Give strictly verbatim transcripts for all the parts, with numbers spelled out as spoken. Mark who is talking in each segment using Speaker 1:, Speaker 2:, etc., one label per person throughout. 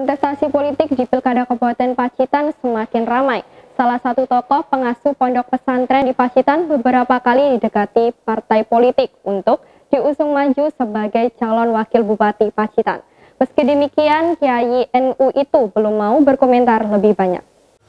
Speaker 1: kontestasi politik di Pilkada Kabupaten Pacitan semakin ramai. Salah satu tokoh pengasuh pondok pesantren di Pacitan beberapa kali didekati partai politik untuk diusung maju sebagai calon wakil Bupati Pacitan. Meski demikian, Kiai N U itu belum mau berkomentar lebih banyak.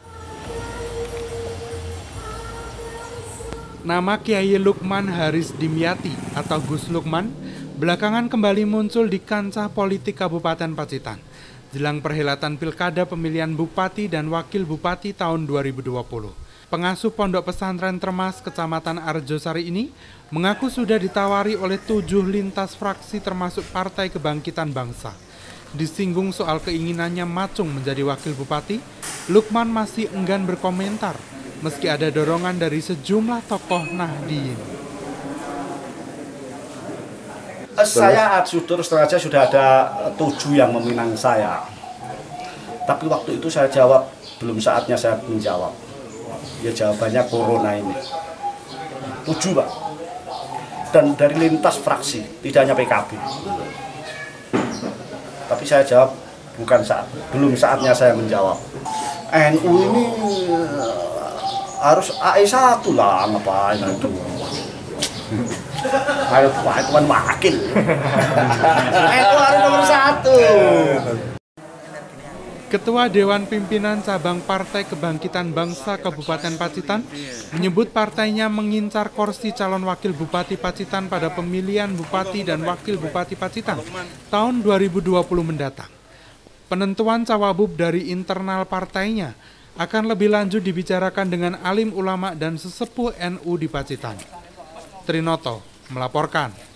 Speaker 2: Nama Kiai Lukman Haris Dimyati atau Gus Lukman belakangan kembali muncul di kancah politik Kabupaten Pacitan jelang perhelatan Pilkada pemilihan Bupati dan Wakil Bupati tahun dua ribu dua puluh. Pengasuh Pondok Pesantren Termas Kecamatan Arjosari ini mengaku sudah ditawari oleh tujuh lintas fraksi termasuk Partai Kebangkitan Bangsa. Disinggung soal keinginannya macung menjadi Wakil Bupati, Lukman masih enggan berkomentar meski ada dorongan dari sejumlah tokoh Nahdien.
Speaker 3: Saya terus terang saja sudah ada tujuh yang meminang saya. Tapi waktu itu saya jawab, belum saatnya saya menjawab. Ya jawabannya corona ini. Tujuh, Pak. Dan dari lintas fraksi, tidak hanya P K B. Tapi saya jawab, bukan saat, belum saatnya saya menjawab. N U ini harus A E satu lah, ngapain itu. Ayo Pak, teman wakil. N U harus nomor satu.
Speaker 2: Ketua Dewan Pimpinan Cabang Partai Kebangkitan Bangsa Kabupaten Pacitan menyebut partainya mengincar kursi calon wakil Bupati Pacitan pada pemilihan Bupati dan Wakil Bupati Pacitan tahun dua ribu dua puluh mendatang. Penentuan cawagup dari internal partainya akan lebih lanjut dibicarakan dengan alim ulama dan sesepuh N U di Pacitan. Trinoto melaporkan.